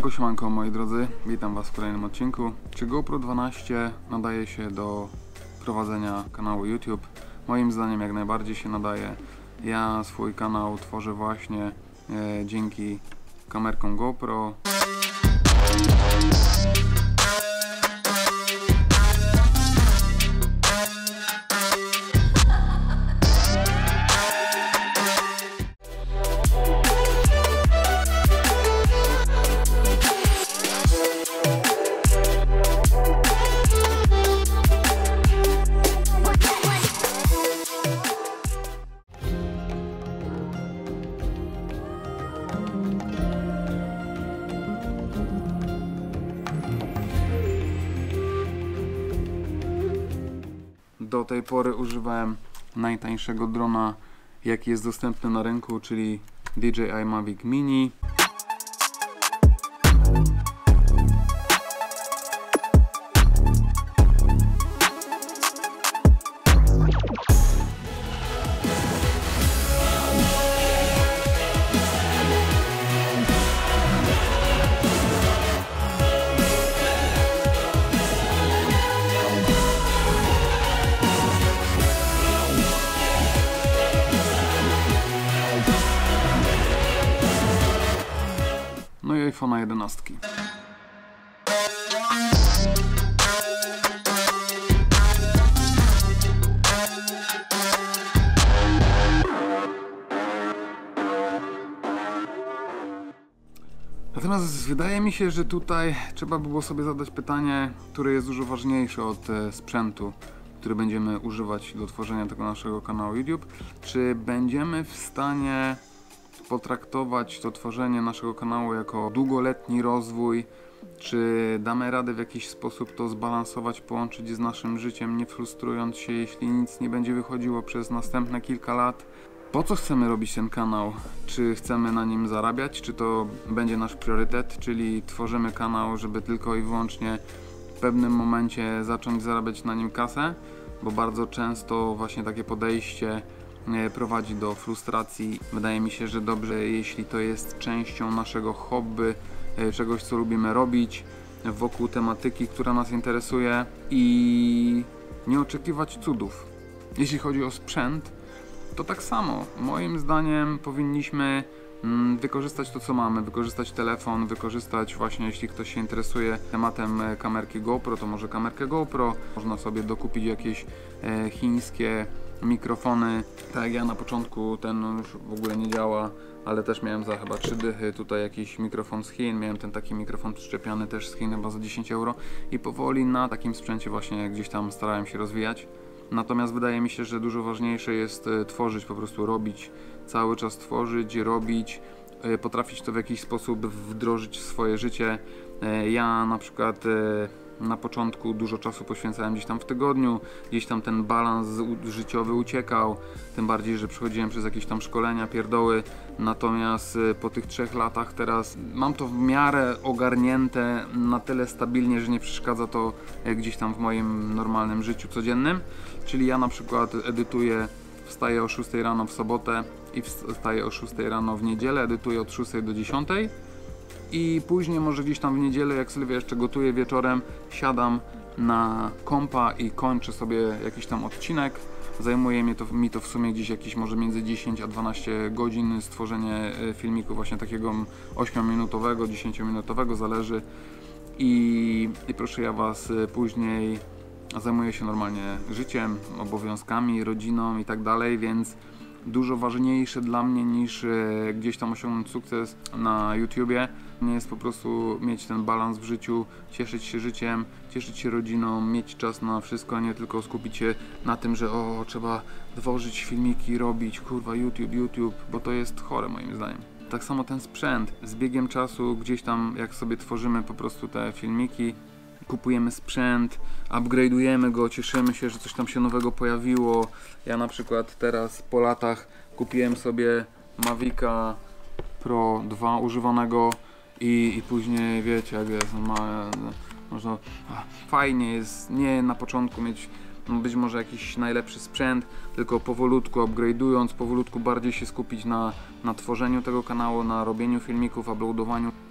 Siemanko moi drodzy, witam was w kolejnym odcinku. Czy GoPro 12 nadaje się do prowadzenia kanału YouTube? Moim zdaniem jak najbardziej się nadaje. Ja swój kanał tworzę właśnie dzięki kamerkom GoPro. Do tej pory używałem najtańszego drona, jaki jest dostępny na rynku, czyli DJI Mavic Mini. No i iPhone'a 11. Natomiast wydaje mi się, że tutaj trzeba by było sobie zadać pytanie, które jest dużo ważniejsze od sprzętu, który będziemy używać do tworzenia tego naszego kanału YouTube. Czy będziemy w stanie potraktować to tworzenie naszego kanału jako długoletni rozwój, czy damy radę w jakiś sposób to zbalansować, połączyć z naszym życiem, nie frustrując się, jeśli nic nie będzie wychodziło przez następne kilka lat. Po co chcemy robić ten kanał? Czy chcemy na nim zarabiać, czy to będzie nasz priorytet, czyli tworzymy kanał, żeby tylko i wyłącznie w pewnym momencie zacząć zarabiać na nim kasę, bo bardzo często właśnie takie podejście prowadzi do frustracji. Wydaje mi się, że dobrze, jeśli to jest częścią naszego hobby, czegoś co lubimy robić, wokół tematyki, która nas interesuje, i nie oczekiwać cudów. Jeśli chodzi o sprzęt, to tak samo. Moim zdaniem powinniśmy wykorzystać to, co mamy, wykorzystać telefon, wykorzystać właśnie, jeśli ktoś się interesuje tematem kamerki GoPro, to może kamerkę GoPro, można sobie dokupić jakieś chińskie mikrofony. Tak jak ja na początku, ten już w ogóle nie działa, ale też miałem za chyba 3 dychy tutaj jakiś mikrofon z Chin, miałem ten taki mikrofon przyczepiany też z Chin chyba za 10 euro i powoli na takim sprzęcie właśnie gdzieś tam starałem się rozwijać. Natomiast wydaje mi się, że dużo ważniejsze jest tworzyć, po prostu robić, cały czas tworzyć, robić, potrafić to w jakiś sposób wdrożyć w swoje życie. Ja na przykład na początku dużo czasu poświęcałem gdzieś tam w tygodniu, gdzieś tam ten balans życiowy uciekał, tym bardziej, że przechodziłem przez jakieś tam szkolenia, pierdoły, natomiast po tych 3 latach teraz mam to w miarę ogarnięte, na tyle stabilnie, że nie przeszkadza to gdzieś tam w moim normalnym życiu codziennym, czyli ja na przykład edytuję, wstaję o 6 rano w sobotę i wstaję o 6 rano w niedzielę, edytuję od 6 do 10. I później może gdzieś tam w niedzielę, jak Sylwia jeszcze gotuje wieczorem, siadam na kompa i kończę sobie jakiś tam odcinek. Zajmuje mi to w sumie gdzieś jakieś może między 10 a 12 godzin stworzenie filmiku właśnie takiego 8-minutowego, 10-minutowego, zależy. I proszę ja was, później zajmuję się normalnie życiem, obowiązkami, rodziną i tak dalej, więc dużo ważniejsze dla mnie niż gdzieś tam osiągnąć sukces na YouTubie nie jest po prostu mieć ten balans w życiu, cieszyć się życiem, cieszyć się rodziną, mieć czas na wszystko, a nie tylko skupić się na tym, że trzeba tworzyć filmiki, robić, kurwa, YouTube, bo to jest chore moim zdaniem. Tak samo ten sprzęt, z biegiem czasu gdzieś tam jak sobie tworzymy po prostu te filmiki, kupujemy sprzęt, upgrade'ujemy go, cieszymy się, że coś tam się nowego pojawiło. Ja na przykład teraz po latach kupiłem sobie Mavica Pro 2 używanego i później wiecie jak jest, można, fajnie jest nie na początku mieć być może jakiś najlepszy sprzęt, tylko powolutku upgrade'ując, powolutku bardziej się skupić na tworzeniu tego kanału, na robieniu filmików, uploadowaniu.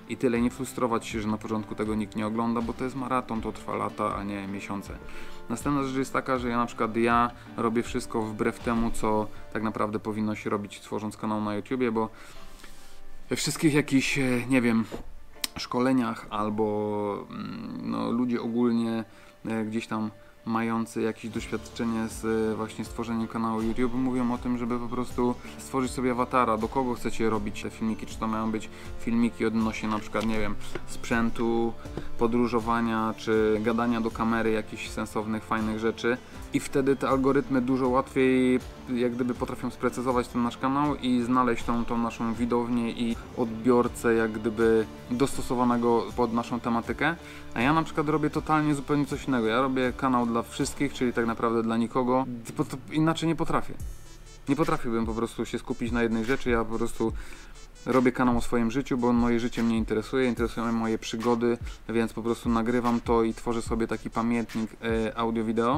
i tyle, nie frustrować się, że na początku tego nikt nie ogląda, bo to jest maraton, to trwa lata, a nie miesiące. Następna rzecz jest taka, że ja na przykład robię wszystko wbrew temu, co tak naprawdę powinno się robić, tworząc kanał na YouTubie, bo we wszystkich jakichś, nie wiem, szkoleniach albo no, ludzie ogólnie gdzieś tam mający jakieś doświadczenie z właśnie stworzeniem kanału YouTube mówią o tym, żeby po prostu stworzyć sobie awatara, do kogo chcecie robić te filmiki, czy to mają być filmiki odnośnie na przykład, nie wiem, sprzętu, podróżowania, czy gadania do kamery jakichś sensownych, fajnych rzeczy i wtedy te algorytmy dużo łatwiej jak gdyby potrafią sprecyzować ten nasz kanał i znaleźć tą naszą widownię i odbiorcę jak gdyby dostosowanego pod naszą tematykę, a ja na przykład robię totalnie zupełnie coś innego. Ja robię kanał dla wszystkich, czyli tak naprawdę dla nikogo, bo to inaczej nie potrafię. Nie potrafiłbym po prostu się skupić na jednej rzeczy, ja po prostu robię kanał o swoim życiu, bo moje życie mnie interesuje, interesują mnie moje przygody, więc po prostu nagrywam to i tworzę sobie taki pamiętnik audio-wideo.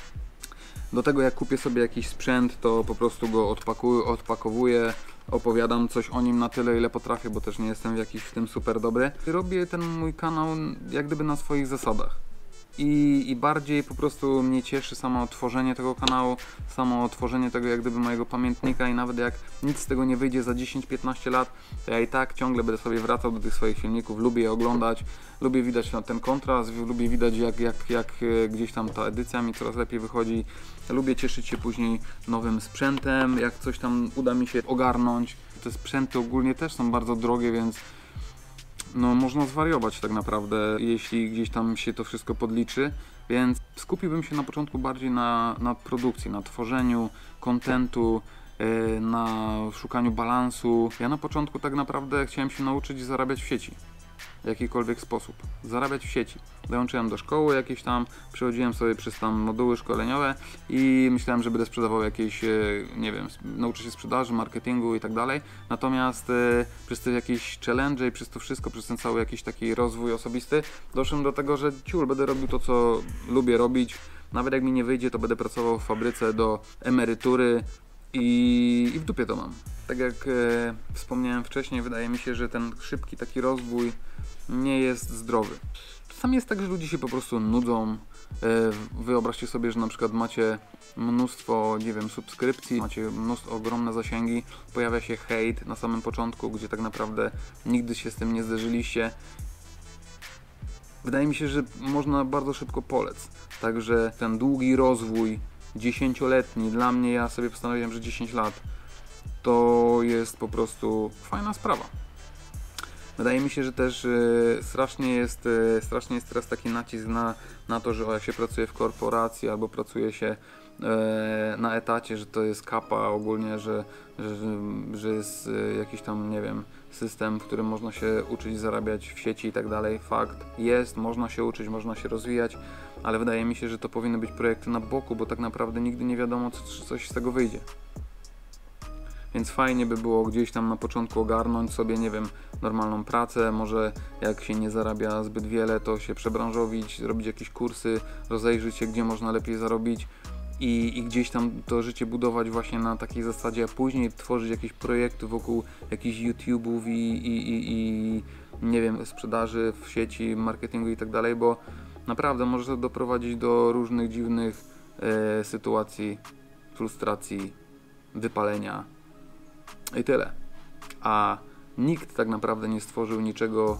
Do tego jak kupię sobie jakiś sprzęt, to po prostu go odpakowuję, opowiadam coś o nim na tyle, ile potrafię, bo też nie jestem w tym super dobry. Robię ten mój kanał jak gdyby na swoich zasadach. I bardziej po prostu mnie cieszy samo tworzenie tego kanału, samo tworzenie tego jak gdyby mojego pamiętnika i nawet jak nic z tego nie wyjdzie za 10-15 lat, to ja i tak ciągle będę sobie wracał do tych swoich filmików, lubię je oglądać, lubię widać ten kontrast, lubię widać jak gdzieś tam ta edycja mi coraz lepiej wychodzi, lubię cieszyć się później nowym sprzętem, jak coś tam uda mi się ogarnąć. Te sprzęty ogólnie też są bardzo drogie, więc no można zwariować tak naprawdę, jeśli gdzieś tam się to wszystko podliczy, więc skupiłbym się na początku bardziej na produkcji, na tworzeniu kontentu, na szukaniu balansu. Ja na początku tak naprawdę chciałem się nauczyć zarabiać w sieci. W jakikolwiek sposób. Zarabiać w sieci. Dołączyłem do szkoły jakieś tam, przechodziłem sobie przez tam moduły szkoleniowe i myślałem, że będę sprzedawał jakieś, nie wiem, nauczę się sprzedaży, marketingu i tak dalej. Natomiast przez te jakieś challenge i przez to wszystko, przez ten cały jakiś taki rozwój osobisty, doszedłem do tego, że będę robił to, co lubię robić. Nawet jak mi nie wyjdzie, to będę pracował w fabryce do emerytury i w dupie to mam. Tak jak wspomniałem wcześniej, wydaje mi się, że ten szybki taki rozwój nie jest zdrowy. Czasami jest tak, że ludzie się po prostu nudzą. Wyobraźcie sobie, że na przykład macie mnóstwo, nie wiem, subskrypcji, macie ogromne zasięgi, pojawia się hejt na samym początku, gdzie tak naprawdę nigdy się z tym nie zderzyliście. Wydaje mi się, że można bardzo szybko polec. Także ten długi rozwój, 10-letni, dla mnie, ja sobie postanowiłem, że 10 lat to jest po prostu fajna sprawa. Wydaje mi się, że też strasznie jest teraz taki nacisk na to, że jak się pracuje w korporacji albo pracuje się na etacie, że to jest kapa ogólnie, że jest jakiś tam, nie wiem, system, w którym można się uczyć zarabiać w sieci i tak dalej. Fakt jest, można się uczyć, można się rozwijać, ale wydaje mi się, że to powinny być projekty na boku, bo tak naprawdę nigdy nie wiadomo, czy coś z tego wyjdzie. Więc fajnie by było gdzieś tam na początku ogarnąć sobie, nie wiem, normalną pracę, może jak się nie zarabia zbyt wiele, to się przebranżowić, zrobić jakieś kursy, rozejrzeć się, gdzie można lepiej zarobić i gdzieś tam to życie budować właśnie na takiej zasadzie, a później tworzyć jakieś projekty wokół jakichś YouTube'ów i nie wiem, sprzedaży w sieci, marketingu i tak dalej, bo naprawdę może to doprowadzić do różnych dziwnych sytuacji, frustracji, wypalenia. I tyle. A nikt tak naprawdę nie stworzył niczego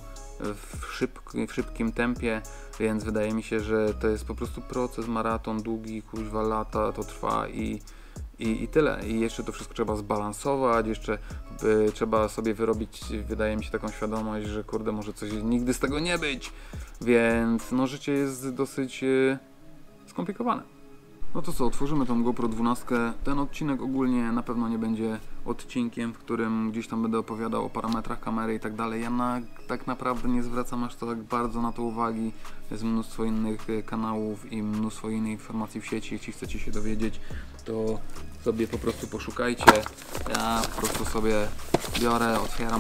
w szybkim tempie, więc wydaje mi się, że to jest po prostu proces, maraton długi, kuźwa, lata to trwa i tyle. I jeszcze to wszystko trzeba zbalansować, jeszcze trzeba sobie wyrobić, wydaje mi się, taką świadomość, że kurde, może coś nigdy z tego nie być, więc no życie jest dosyć skomplikowane. No to co, otworzymy tą GoPro 12. Ten odcinek ogólnie na pewno nie będzie odcinkiem, w którym gdzieś tam będę opowiadał o parametrach kamery i tak dalej. Ja tak naprawdę nie zwracam aż tak bardzo na to uwagi. Jest mnóstwo innych kanałów i mnóstwo innych informacji w sieci. Jeśli chcecie się dowiedzieć, to sobie po prostu poszukajcie. Ja po prostu sobie biorę, otwieram.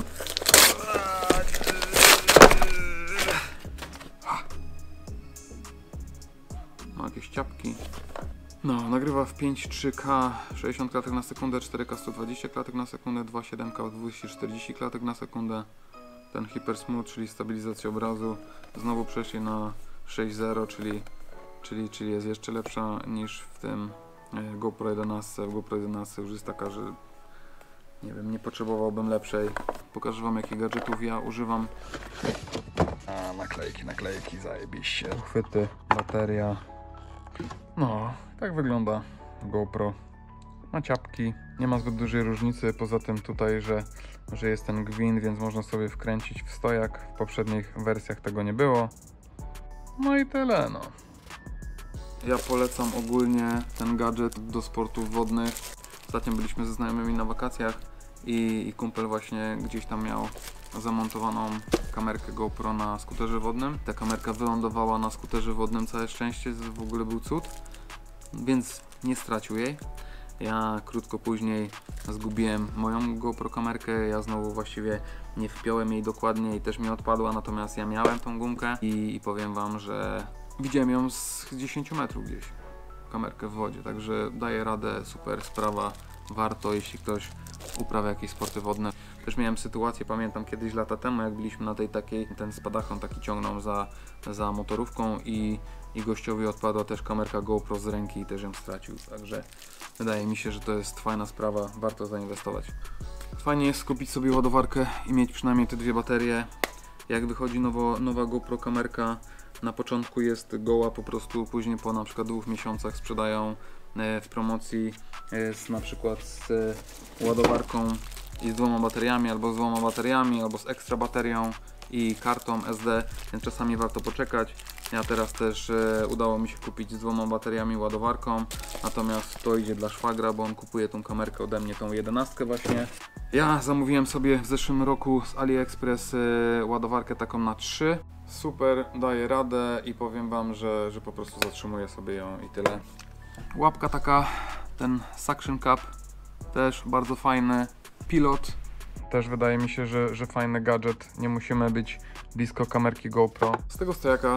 Mam jakieś ciapki. No, nagrywa w 5.3K 60 klatek na sekundę, 4K 120 klatek na sekundę, 2.7K 240 klatek na sekundę. ten Hyper Smooth, czyli stabilizacja obrazu. Znowu przeszli na 6.0, czyli jest jeszcze lepsza niż w tym GoPro 11. W GoPro 11 już jest taka, że nie wiem, nie potrzebowałbym lepszej. Pokażę wam, jakich gadżetów ja używam. A, naklejki, zajebiście. Uchwyty, bateria. No, tak wygląda GoPro. Ma ciapki, nie ma zbyt dużej różnicy, poza tym tutaj, że jest ten gwint, więc można sobie wkręcić w stojak. W poprzednich wersjach tego nie było. No i tyle, no. Ja polecam ogólnie ten gadżet do sportów wodnych. Ostatnio byliśmy ze znajomymi na wakacjach i kumpel właśnie gdzieś tam miał zamontowaną kamerkę GoPro na skuterze wodnym. Ta kamerka wylądowała na skuterze wodnym, całe szczęście, w ogóle był cud, więc nie stracił jej. Ja krótko później zgubiłem moją GoPro kamerkę, ja znowu właściwie nie wpiąłem jej dokładnie i też mi odpadła, natomiast ja miałem tą gumkę i powiem wam, że widziałem ją z 10 metrów gdzieś, kamerkę w wodzie, także daje radę, super sprawa, warto, jeśli ktoś uprawia jakieś sporty wodne. Też miałem sytuację, pamiętam kiedyś lata temu, jak byliśmy na tej takiej, ten spadachron taki ciągnął za motorówką i gościowi odpadła też kamerka GoPro z ręki i też ją stracił, także wydaje mi się, że to jest fajna sprawa, warto zainwestować. Fajnie jest kupić sobie ładowarkę i mieć przynajmniej te dwie baterie. Jak wychodzi nowa GoPro kamerka, na początku jest goła po prostu, później po na przykład 2 miesiącach sprzedają w promocji na przykład z ładowarką i z 2 bateriami, albo z 2 bateriami, albo z ekstra baterią i kartą SD, więc czasami warto poczekać. Ja teraz też udało mi się kupić z 2 bateriami, ładowarką, natomiast to idzie dla szwagra, bo on kupuje tą kamerkę ode mnie, tą 11 właśnie. Ja zamówiłem sobie w zeszłym roku z AliExpress ładowarkę taką na 3. Super, daje radę i powiem wam, że po prostu zatrzymuję sobie ją i tyle. Łapka taka, ten suction cup, też bardzo fajny. Pilot, też wydaje mi się, że fajny gadżet, nie musimy być blisko kamerki GoPro. Z tego stojaka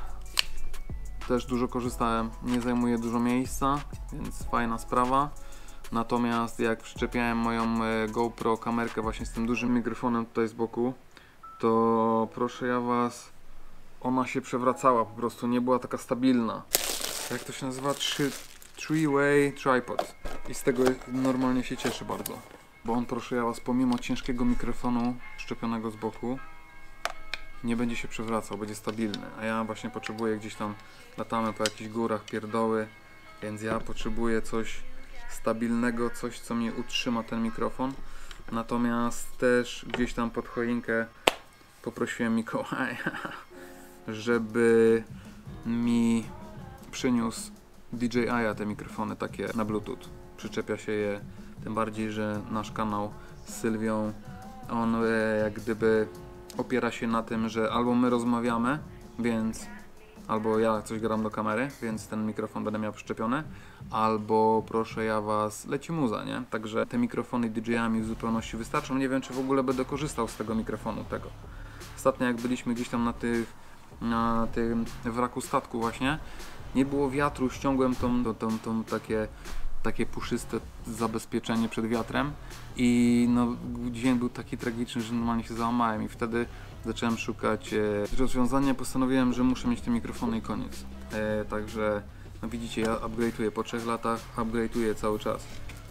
też dużo korzystałem, nie zajmuje dużo miejsca, więc fajna sprawa. Natomiast jak przyczepiałem moją GoPro kamerkę właśnie z tym dużym mikrofonem tutaj z boku, to proszę ja was, ona się przewracała, po prostu nie była taka stabilna. Jak to się nazywa? Three-way tripod. I z tego normalnie się cieszę bardzo. Bo on, proszę ja was, pomimo ciężkiego mikrofonu szczepionego z boku, nie będzie się przewracał, będzie stabilny. A ja właśnie potrzebuję, gdzieś tam latamy po jakichś górach, pierdoły, więc ja potrzebuję coś stabilnego, coś, co mi utrzyma ten mikrofon. Natomiast też gdzieś tam pod choinkę poprosiłem Mikołaja, żeby mi przyniósł DJI-a te mikrofony takie na Bluetooth. Przyczepia się je, tym bardziej, że nasz kanał z Sylwią, on jak gdyby opiera się na tym, że albo my rozmawiamy, więc albo ja coś gram do kamery, więc ten mikrofon będę miał przyczepiony, albo proszę ja was, leci muza, nie? Także te mikrofony DJI mi w zupełności wystarczą. Nie wiem, czy w ogóle będę korzystał z tego mikrofonu, tego. Ostatnio jak byliśmy gdzieś tam na tym wraku statku właśnie, nie było wiatru, ściągłem tą takie puszyste zabezpieczenie przed wiatrem i no, dzień był taki tragiczny, że normalnie się załamałem i wtedy zacząłem szukać rozwiązania. Postanowiłem, że muszę mieć te mikrofony i koniec. Także no widzicie, ja upgrade'uję po 3 latach, upgrade'uję cały czas.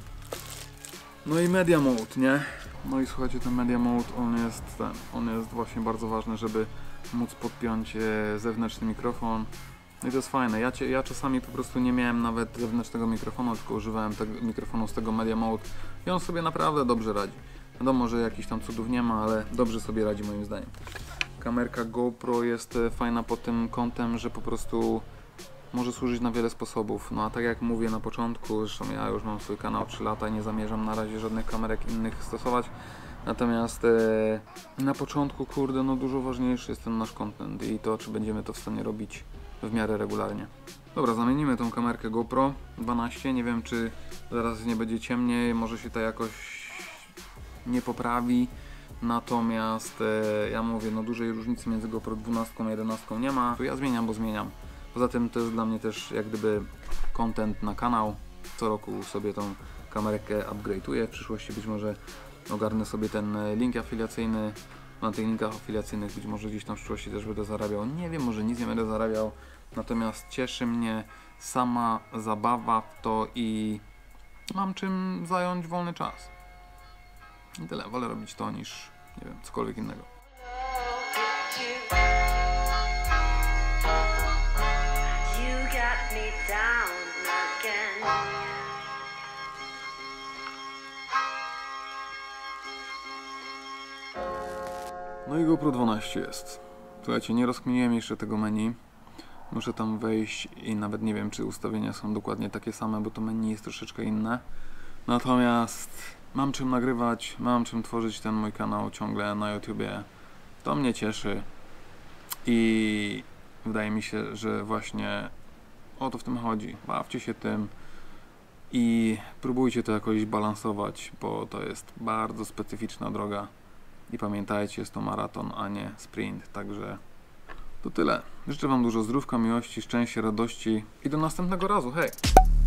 No i Media Mode, nie? No i słuchajcie, ten Media Mode, on jest właśnie bardzo ważny, żeby móc podpiąć zewnętrzny mikrofon. No i to jest fajne. Ja czasami po prostu nie miałem nawet zewnętrznego mikrofonu, tylko używałem tego mikrofonu z tego Media Mode i on sobie naprawdę dobrze radzi. Wiadomo, że jakichś tam cudów nie ma, ale dobrze sobie radzi moim zdaniem. Kamerka GoPro jest fajna pod tym kątem, że po prostu może służyć na wiele sposobów. No a tak jak mówię na początku, zresztą ja już mam swój kanał 3 lata i nie zamierzam na razie żadnych kamerek innych stosować. Natomiast na początku, kurde, no dużo ważniejszy jest ten nasz content i to, czy będziemy to w stanie robić w miarę regularnie. Dobra, zamienimy tą kamerkę GoPro 12. Nie wiem, czy zaraz nie będzie ciemniej, może się to jakoś nie poprawi. Natomiast ja mówię, no dużej różnicy między GoPro 12 a 11 nie ma. To ja zmieniam, bo zmieniam. Poza tym to jest dla mnie też jak gdyby content na kanał. Co roku sobie tą kamerkę upgrade'uję. W przyszłości być może ogarnę sobie ten link afiliacyjny na tych linkach afiliacyjnych, być może gdzieś tam w przyszłości też będę zarabiał. Nie wiem, może nic nie będę zarabiał, natomiast cieszy mnie sama zabawa w to i mam czym zająć wolny czas. I tyle, wolę robić to niż, nie wiem, cokolwiek innego. No i GoPro 12 jest. Słuchajcie, nie rozkminiłem jeszcze tego menu. Muszę tam wejść i nawet nie wiem, czy ustawienia są dokładnie takie same, bo to menu jest troszeczkę inne. Natomiast mam czym nagrywać, mam czym tworzyć ten mój kanał ciągle na YouTubie. To mnie cieszy i wydaje mi się, że właśnie o to w tym chodzi. Bawcie się tym i próbujcie to jakoś balansować, bo to jest bardzo specyficzna droga. I pamiętajcie, jest to maraton, a nie sprint, także to tyle. Życzę Wam dużo zdrówka, miłości, szczęścia, radości i do następnego razu. Hej!